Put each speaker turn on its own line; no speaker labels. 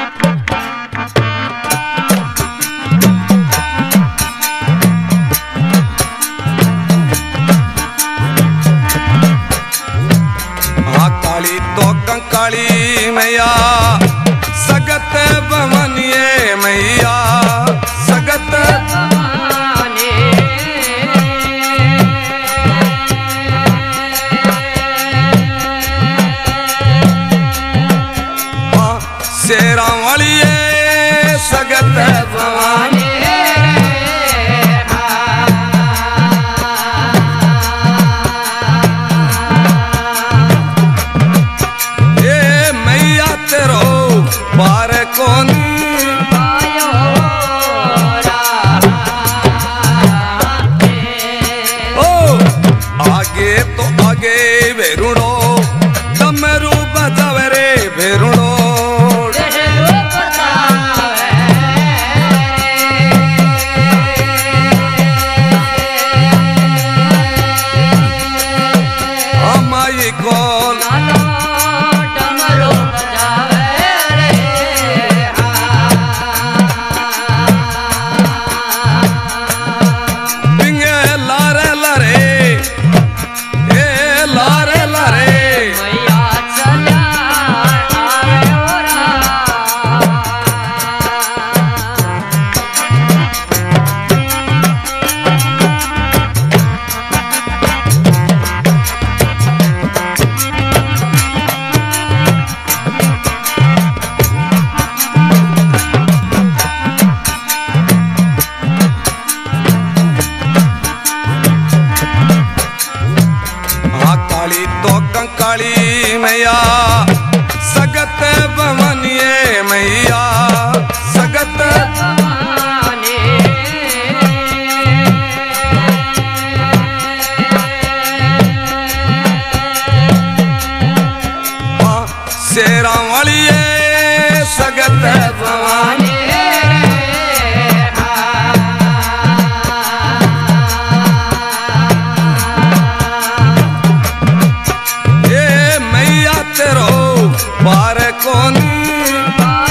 काली मैया सगत भवानिए मैया सगत भवानी शेरा वाली सगत भवानी पार कौन पायो ओ आगे तो आगे भेरुड़ो डमरू बजावे रे भेरुड़ो अमाई कौन काली मैया सगत भवानिए मैया सगत भवानी शेरा वाली सगत भवानी पार कौन